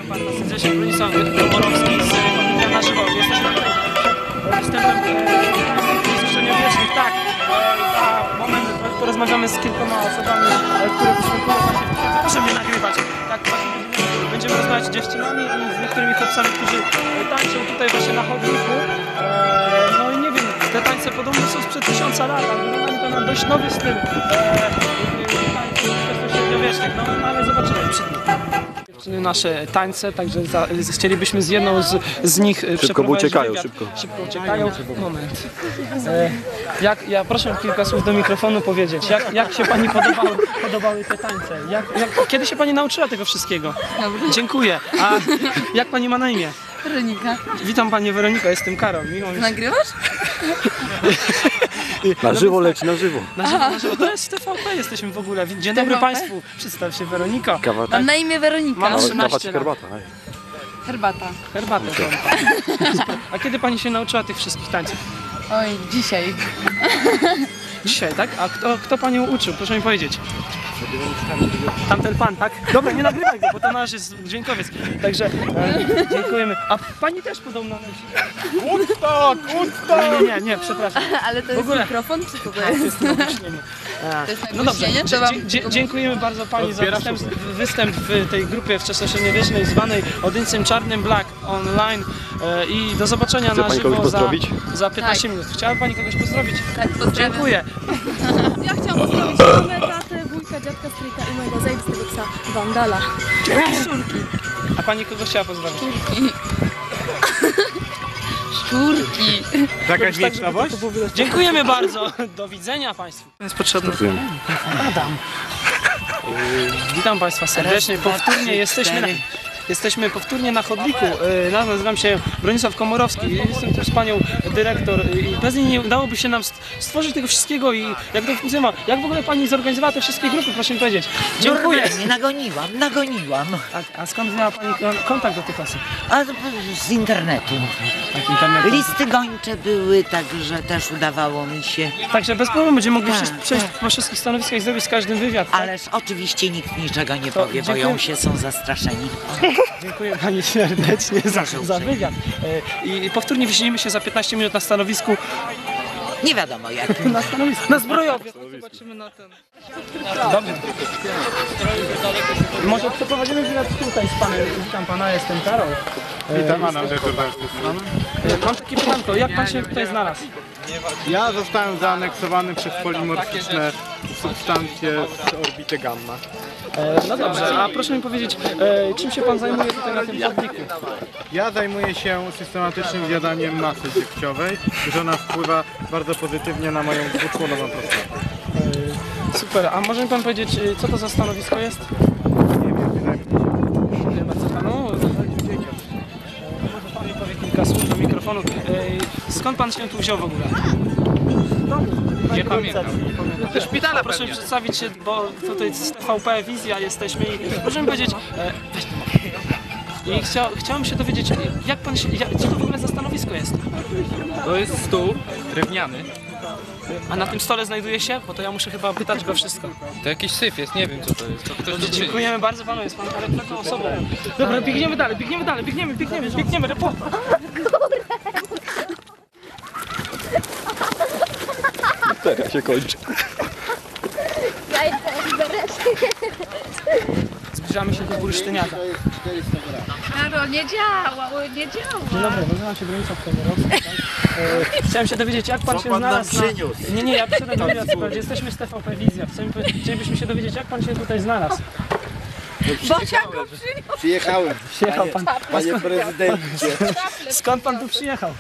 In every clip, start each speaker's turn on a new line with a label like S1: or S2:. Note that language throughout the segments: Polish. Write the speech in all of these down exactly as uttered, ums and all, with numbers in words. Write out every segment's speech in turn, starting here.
S1: Serdecznie Bronisław Komorowski z Komorowska na żywo. Jesteśmy tutaj występem Strzeniowierzchnych, tak. Za moment porozmawiamy z kilkoma osobami, które występują właśnie. Proszę mnie nagrywać. Tak, właśnie będziemy rozmawiać z dziewczynami i z niektórymi chłopcami, którzy tańczą tutaj właśnie na chodniku. No i nie wiem, te tańce podobno są sprzed tysiąca lat, ale to nam dość nowy styl tańców średniowiecznych, no ale zobaczymy. Dziewczyny nasze tańce, także za, chcielibyśmy z jedną z, z nich
S2: szybko uciekają,
S1: wywiad.
S2: szybko.
S1: Szybko uciekają. Moment. E, jak, ja proszę kilka słów do mikrofonu powiedzieć. Jak, jak się Pani podobały, podobały te tańce? Jak, jak, kiedy się Pani nauczyła tego wszystkiego?
S3: Dobry.
S1: Dziękuję. A jak Pani ma na imię?
S3: Weronika.
S1: Witam Panie Weronika, jestem Karol. Miło mi...
S3: Nagrywasz?
S2: Na żywo leci, na żywo.
S1: Na żywo, na żywo. To jest T V P, jesteśmy w ogóle. Dzień dobry Państwu. Przedstaw się Weronika.
S2: Kawa,
S3: Mam na imię Weronika.
S1: Mam
S2: kawa
S1: trzynaście
S2: czy
S1: lat.
S2: herbata? Hej.
S3: Herbata.
S1: Herbatę. A kiedy Pani się nauczyła tych wszystkich tańców?
S3: Oj, dzisiaj.
S1: Dzisiaj, tak? A kto, kto Panią uczył? Proszę mi powiedzieć. Tamten Pan, tak? Dobra, nie nagrywaj go, bo to nasz jest dźwiękowiec. Także e, dziękujemy. A Pani też podobno nosi.
S2: Usta, usta!
S1: Nie, nie, nie, przepraszam.
S3: Ale to jest
S1: ogóle-
S3: mikrofon, czy co to
S1: To
S3: jest?
S1: jest nagłośnienie. A,
S3: To jest
S1: no dobrze,
S3: nagłośnienie?
S1: dzie-
S3: To wam-
S1: dzie- dzie- dziękujemy bardzo Pani za występ, występ w tej grupie wczesnośredniowiecznej zwanej Odynsem Czarnym Black online e, i do zobaczenia
S2: Chce
S1: na
S2: Pani
S1: żywo
S2: kogoś
S1: za,
S2: pozdrowić?
S1: za piętnaście
S3: Tak.
S1: minut. Chciałaby Pani kogoś pozdrowić?
S3: Tak, pozdrawiam.
S1: Dziękuję.
S4: Ja chciałam pozdrowić mamę, tatę, wujka, dziadka, stryjka i mojego zajebistego psa Wandala.
S1: A Pani kogo chciała pozdrowić?
S3: Szczurki.
S2: Jakaś
S1: Tak, żeby to było widać. Dziękujemy bardzo. Do widzenia Państwu. Jest potrzebny. Adam. Yy, Witam Państwa serdecznie. Powtórnie jesteśmy na, jesteśmy powtórnie na chodniku. Yy, Nazywam się Bronisław Komorowski. Jestem tu z Panią dyrektor i bez niej nie udałoby się nam stworzyć tego wszystkiego i jak to funkcjonowało. Jak w ogóle Pani zorganizowała te wszystkie grupy, proszę mi powiedzieć. Dziękuję.
S5: Nie nagoniłam, nagoniłam.
S1: A, a skąd miała Pani kontakt do tych osób?
S5: A z internetu.
S1: Jak internetu?
S5: Listy gończe były, także też udawało mi się.
S1: Także bez problemu będziemy mogli
S5: Tak,
S1: przejść, przejść po wszystkich stanowiskach i zrobić z każdym wywiad. Tak?
S5: Ależ oczywiście nikt niczego nie
S1: To
S5: powie,
S1: dziękuję.
S5: boją się, są zastraszeni.
S1: Dziękuję Pani serdecznie za,
S5: Proszę
S1: za
S5: uprzejmie.
S1: wywiad. E, I powtórnie widzimy się za piętnaście minut na stanowisku.
S5: Nie wiadomo jakim.
S1: Na stanowisku. Na zbrojowie. Zobaczymy na ten. Dobrze. Może przeprowadzimy wywiad tutaj z Panem. Witam Pana, jestem Karol.
S6: Witam, Adam Deturwa z tej strony.
S1: E, Mam takie pytanko, jak Pan się tutaj znalazł?
S6: Ja zostałem zaaneksowany przez polimorficzne substancje z orbity gamma.
S1: E, No dobrze, a proszę mi powiedzieć, e, czym się Pan zajmuje tutaj na tym chodniku?
S6: Ja zajmuję się systematycznym zjadaniem masy dziegciowej, gdyż ona wpływa bardzo pozytywnie na moją dwuczłonową prostratę.
S1: E, Super, a może mi Pan powiedzieć, e, co to za stanowisko jest?
S6: Nie wiem, wydaje mi się.
S1: Dziękuję bardzo Panu. Może Pan mi powie kilka słów do mikrofonu. E, Skąd Pan się tu wziął w ogóle? Nie pamiętam. Do szpitala proszę mi przedstawić się, bo tutaj z T V P Wizja jesteśmy i proszę mi powiedzieć, e, weź to. I chcia, chciałem się dowiedzieć, jak Pan się, jak, co to w ogóle za stanowisko jest?
S7: To jest stół drewniany.
S1: A na tym stole znajduje się? Bo to ja muszę chyba pytać go wszystko.
S7: To jakiś syf jest, nie wiem co to jest. To ktoś
S1: Dobrze,
S7: to czyni.
S1: dziękujemy bardzo Panu, jest Pan konkretną osobą. Dobra, biegniemy dalej, biegniemy dalej, biegniemy, biegniemy, biegniemy, reporter.
S2: Teraz się kończy.
S1: Zbliżamy się do bursztyniaka.
S3: Karol, nie działa, nie działa.
S1: Dzień dobry, nazywam się Bronisław Komorowski. E, Chciałem się dowiedzieć, jak Pan się znalazł na... Nie, nie, ja przyszedłem do wywiad, słuchajcie, jesteśmy z T V P Wizja. Chcemy, chcielibyśmy się dowiedzieć, jak Pan się tutaj znalazł.
S8: Przyjechałem,
S1: Przyjechał Pan...
S8: panie prezydencie.
S1: Skąd Pan tu przyjechał?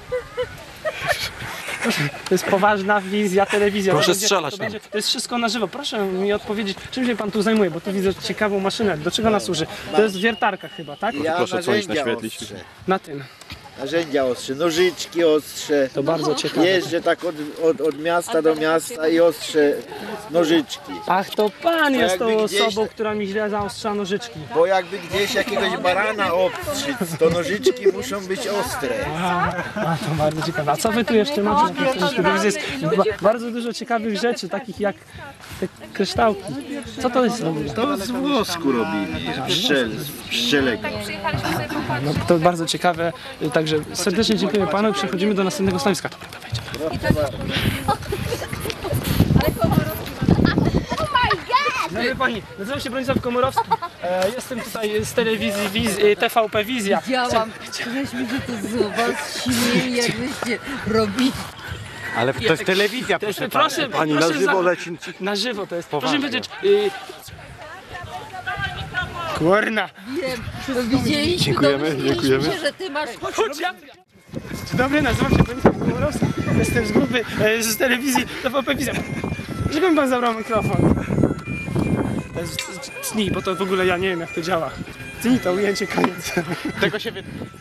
S1: To jest poważna wizja, telewizja.
S2: Proszę
S1: To będzie-
S2: strzelać
S1: to,
S2: tam.
S1: będzie, to jest wszystko na żywo. Proszę mi odpowiedzieć, czym się Pan tu zajmuje, bo tu widzę ciekawą maszynę. Do czego ona służy? To jest wiertarka chyba, tak?
S8: Ja
S2: Proszę coś
S8: narzędzia
S2: naświetlić.
S8: ostrze,
S1: Na tym.
S8: narzędzia ostrze, nożyczki ostrze.
S1: To bardzo ciekawe.
S8: Jeżdżę tak od, od, od miasta do miasta i ostrze nożyczki.
S1: Ach, to Pan jest
S8: jakby
S1: tą
S8: gdzieś-
S1: osobą, która mi źle zaostrza nożyczki.
S8: Bo jakby gdzieś jakiegoś barana obstrzyć, to nożyczki muszą być ostre.
S1: A, a to bardzo ciekawe. A co Wy tu jeszcze macie na tej telewizji? Jest ba bardzo dużo ciekawych rzeczy, takich jak te kryształki. Co to jest w ogóle?
S8: To z włosku robili, z pszczel, z pszczelek.
S3: Przyjechaliśmy sobie popatrzeć.
S1: No to bardzo ciekawe, także serdecznie dziękuję panu i przechodzimy do następnego stanowiska. Dobra, wejdziemy. Dobry pani, nazywam się Bronisław Komorowski. E, jestem tutaj z telewizji wiz, e, T V P Wizja.
S5: Widziałam, żeśmy się tu z was śmieli, jakbyście robili.
S2: Ale to jest telewizja,
S1: To jest,
S2: proszę
S1: proszę,
S2: pani. Pani na
S1: proszę
S2: żywo
S1: za-
S2: leci.
S1: Na żywo to jest. Proszę
S2: Poważnie.
S1: powiedzieć. Y... Kurna.
S5: Wiem, to widzieliśmy,
S2: Dziękujemy,
S5: domyśliliśmy
S2: dziękujemy.
S5: się, że ty masz...
S1: Chodź, ja... Dzień dobry, nazywam się Bronisław Komorowski. Jestem z grupy, e, z telewizji T V P Wizja. Żebym pan zabrał mikrofon. To jest tnij, bo to w ogóle ja nie wiem jak to działa. Tnij to ujęcie, koniec.
S6: Tego się wy...